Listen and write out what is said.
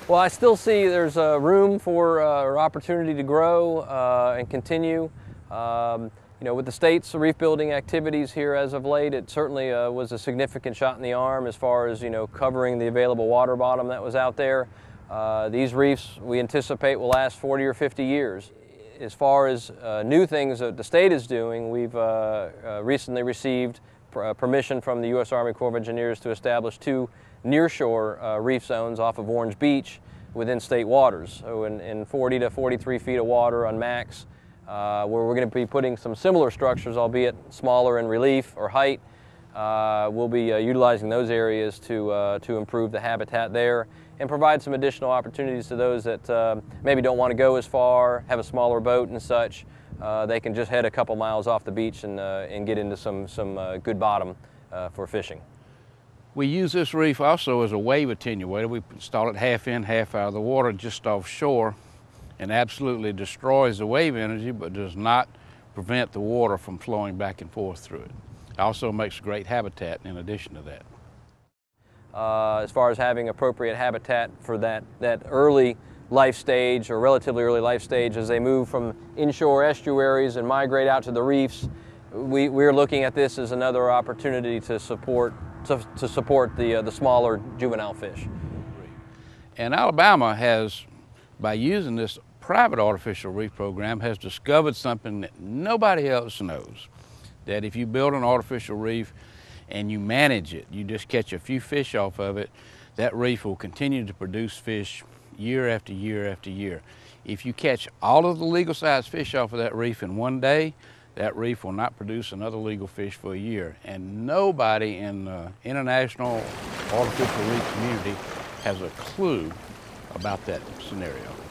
Well, I still see there's room for or opportunity to grow and continue. You know, with the state's reef building activities here as of late, it certainly was a significant shot in the arm as far as, you know, covering the available water bottom that was out there. These reefs we anticipate will last 40 or 50 years. As far as new things that the state is doing, we've recently received permission from the U.S. Army Corps of Engineers to establish 2 nearshore reef zones off of Orange Beach within state waters, so in 40 to 43 feet of water on max, where we're going to be putting some similar structures, albeit smaller in relief or height. We'll be utilizing those areas to improve the habitat there and provide some additional opportunities to those that maybe don't want to go as far, have a smaller boat and such. They can just head a couple miles off the beach and get into some good bottom for fishing. We use this reef also as a wave attenuator. We install it half in, half out of the water just offshore, and absolutely destroys the wave energy but does not prevent the water from flowing back and forth through it. It also makes great habitat in addition to that. As far as having appropriate habitat for that early life stage or relatively early life stage, as they move from inshore estuaries and migrate out to the reefs, we're looking at this as another opportunity to support the smaller juvenile fish. And Alabama has, by using this private artificial reef program, has discovered something that nobody else knows. That if you build an artificial reef and you manage it, you just catch a few fish off of it, that reef will continue to produce fish year after year after year. If you catch all of the legal sized fish off of that reef in one day, that reef will not produce another legal fish for a year. And nobody in the international artificial reef community has a clue about that scenario.